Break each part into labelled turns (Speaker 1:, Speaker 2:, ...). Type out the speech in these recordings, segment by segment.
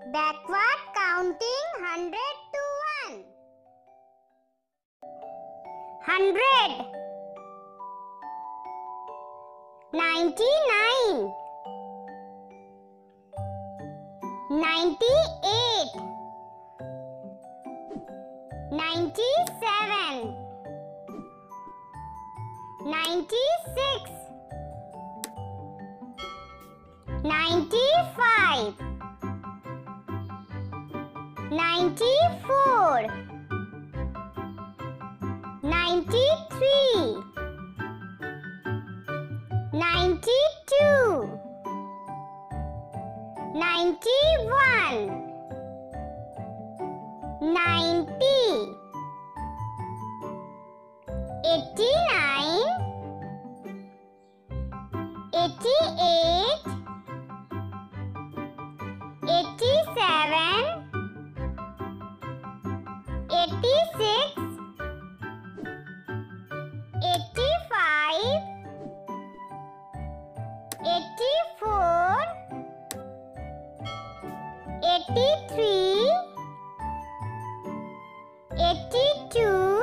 Speaker 1: Backward counting 100 to 1. 100. 99. 98. 97. 96. 95. 94. 93. 92. 91. 90. 89. 88. 87. 86. 85. 84. 83. 82.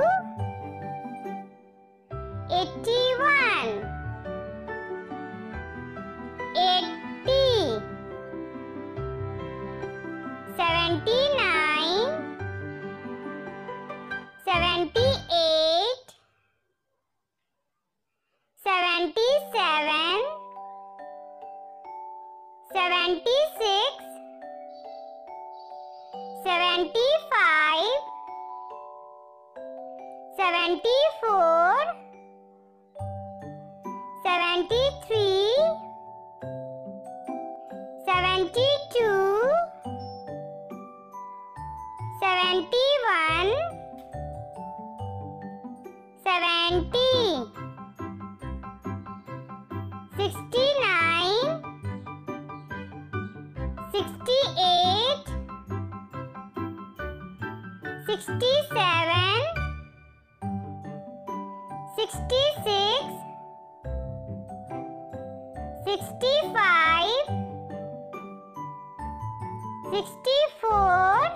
Speaker 1: 81. 80. 79. 78. 77. 76. 75. 74. 73. 72. 71. 70. 69. 68. 67. 66. 65. 64.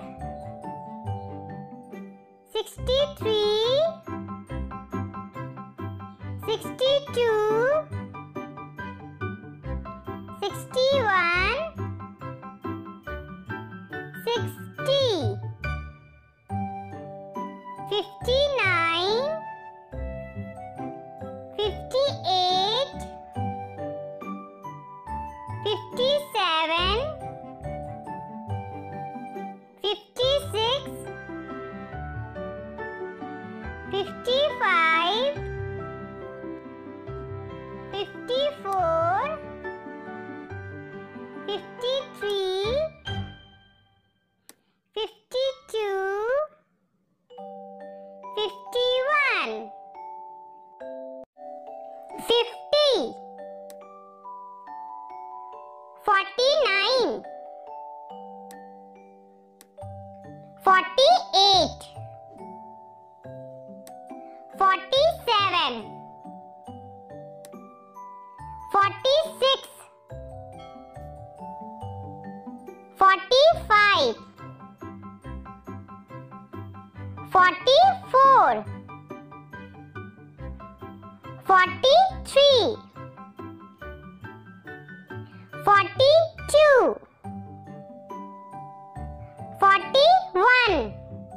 Speaker 1: 63. 62. 61. 60. 59. 58. 57. 56. 55. 54. 53. 52. 51. 50. 49. 48. 47. 46. 45. 44. 43. 42. 41.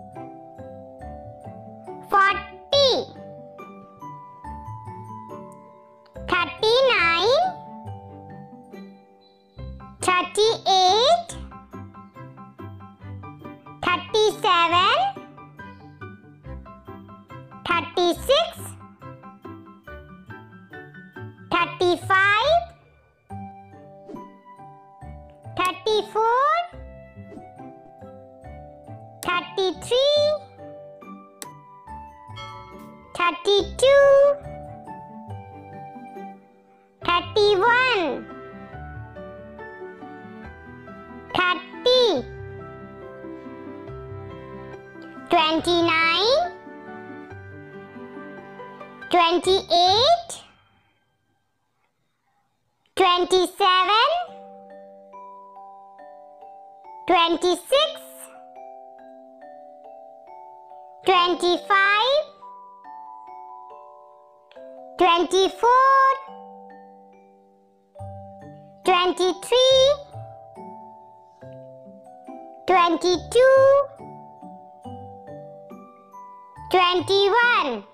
Speaker 1: 40. 39. 38. 37. 36. 35. 34. 33. 32. 31. 30. 29. 28. 27. 26, 25, 24, 23, 22, 21,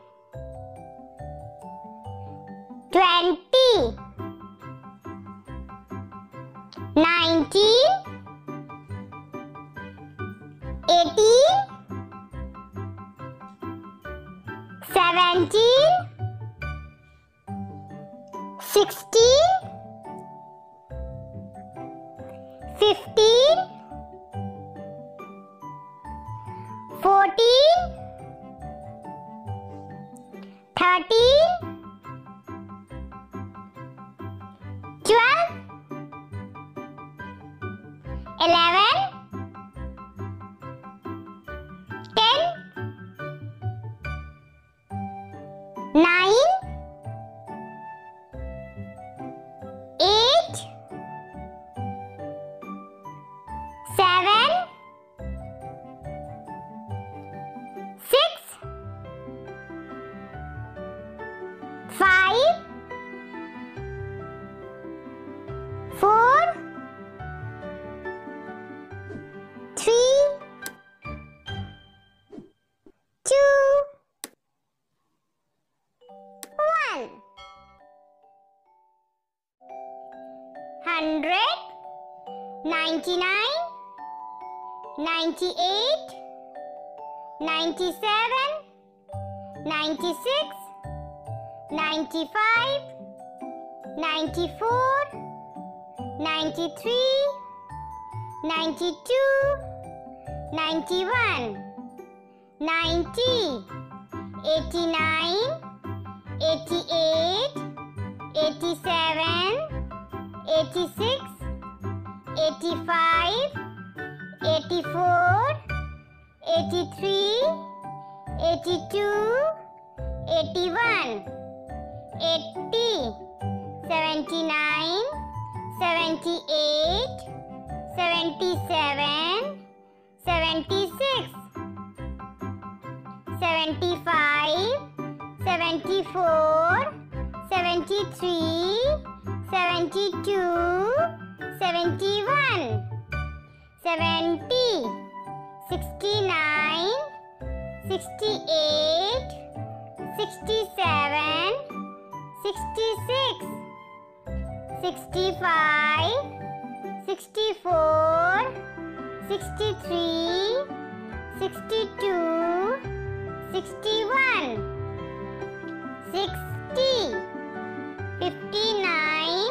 Speaker 1: 20, 19, 18, 17, 16, 15, 14, 13, 12, 11, 10, 9, 8, 7, 6, 5, 4, 3, 2, 1. 100, 99, 98, 97, 96, 95, 94, 93, 92, 91, 90, 89, 88, 87, 86, 85, 84, 83, 82, 81, 80, 79, 78, 77, 76, 75, 74, 73, 72, 71, 70, 69, 68, 67, 66, 65, 64, 63, 62, 61, 60, 59,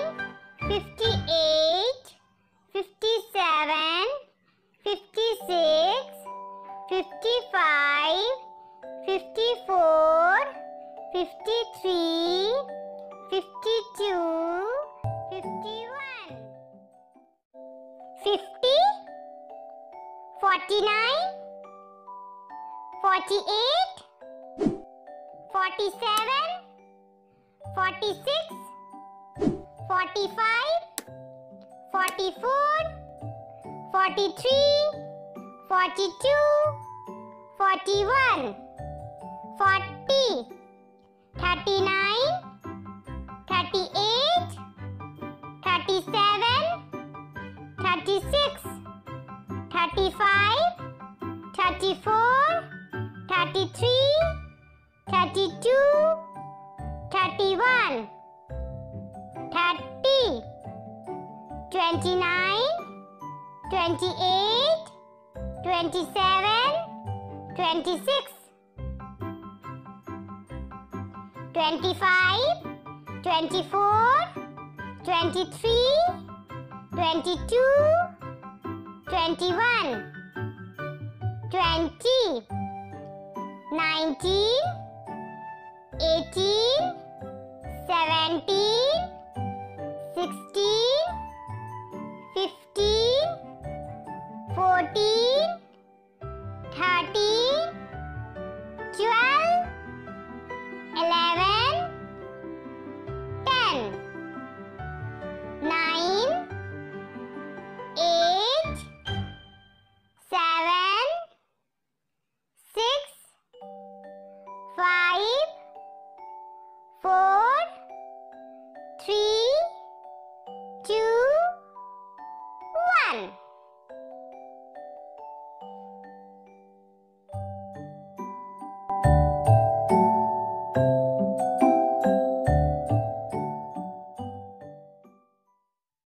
Speaker 1: 58, 57, 56, 55, 54, 53, 52, 51, 50, 49, 48, 47, 46, 45, 44, 43, 42, 41, 40, 39, 38, 37, 36, 35, 34, 33, 32, 31, 30, 29, 28, 27, 26, 25, 24, 23, 22, 21, 20, 19, 18, 17, 16, 15, 14, 13, 12, 11, 10, 9, 8, one.